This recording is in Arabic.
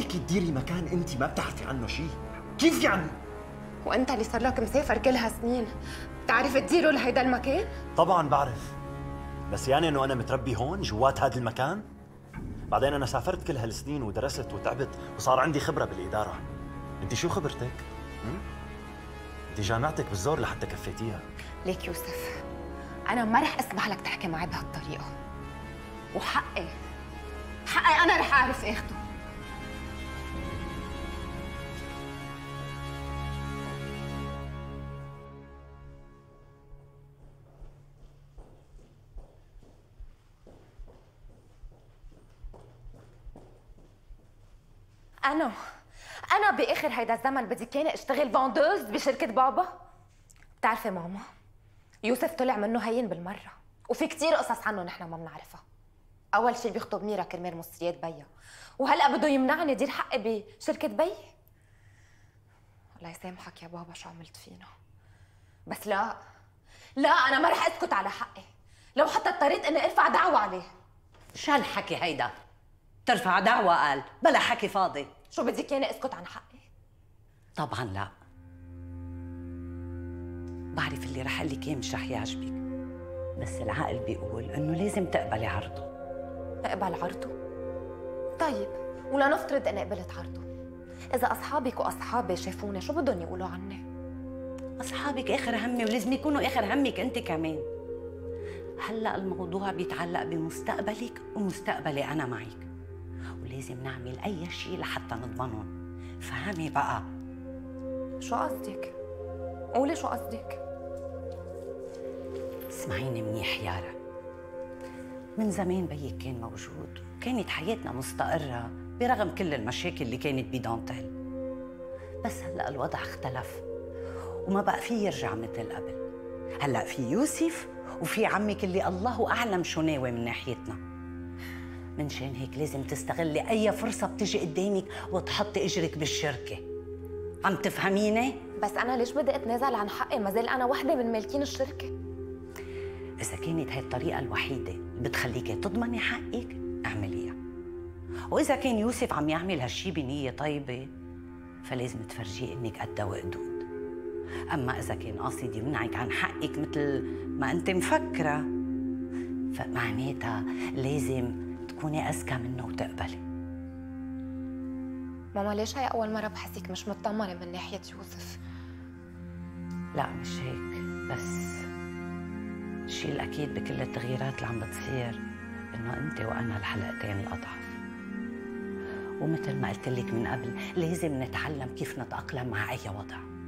هيك تديري مكان انت ما بتعرفي عنه شيء؟ كيف يعني؟ وانت اللي صار لك مسافر كل هالسنين بتعرف تديره لهيدا المكان؟ طبعا بعرف، بس يعني انه انا متربي هون جوات هذا المكان؟ بعدين انا سافرت كل هالسنين ودرست وتعبت وصار عندي خبره بالاداره. انت شو خبرتك؟ انت جامعتك بالزور لحتى كفيتيها. ليك يوسف، انا ما رح اسمح لك تحكي معي بهالطريقه، وحقي انا رح اعرف اخده. أنا بآخر هيدا الزمن بدي كاني أشتغل فاندوز بشركة بابا؟ بتعرفي ماما، يوسف طلع منه هين بالمرة، وفي كتير قصص عنه نحن ما بنعرفها. أول شي بيخطب ميرا كرمال مصريات بيا، وهلأ بده يمنعني دير حقي بشركة بي. الله يسامحك يا بابا شو عملت فينا، بس لا أنا ما رح أسكت على حقي، لو حتى اضطريت إني أرفع دعوة عليه. شو هالحكي هيدا؟ ترفع دعوة قال، بلا حكي فاضي. شو بدك ياني اسكت عن حقي؟ طبعا لا. بعرف اللي رح اقول لك اياه مش رح يعجبك، بس العقل بيقول انه لازم تقبلي عرضه. اقبل عرضه؟ طيب ولنفترض اني قبلت عرضه، اذا اصحابك واصحابي شافوني شو بدهم يقولوا عني؟ اصحابك اخر همي ولازم يكونوا اخر همك انت كمان. هلا الموضوع بيتعلق بمستقبلك ومستقبلي انا معك، ولازم نعمل أي شيء لحتى نضمنهم. فهمي بقى. شو قصدك؟ قولي شو قصدك؟ اسمعيني منيح يارا، من زمان بيك كان موجود وكانت حياتنا مستقرة برغم كل المشاكل اللي كانت بدانتيل، بس هلأ الوضع اختلف وما بقى فيه يرجع مثل قبل. هلأ في يوسف وفي عمك اللي الله أعلم شو ناوي من ناحيتنا. منشان هيك لازم تستغلي أي فرصة بتجي قدامك وتحطي إجرك بالشركة. عم تفهميني؟ بس أنا ليش بدي أتنازل عن حقي؟ ما زال أنا وحدة من مالكين الشركة. إذا كانت هاي الطريقة الوحيدة اللي بتخليكي تضمني حقك اعمليها، وإذا كان يوسف عم يعمل هالشي بنية طيبة فلازم تفرجيه إنك قدها وقدود. أما إذا كان قاصد يمنعك عن حقك مثل ما أنت مفكرة فمعناتها لازم تكوني أذكى منه وتقبلي. ماما ليش هاي أول مرة بحسك مش مطمنة من ناحية يوسف؟ لا مش هيك، بس الشيء الأكيد بكل التغييرات اللي عم بتصير إنه أنت وأنا الحلقتين الأضعف، ومثل ما قلت لك من قبل لازم نتعلم كيف نتأقلم مع أي وضع.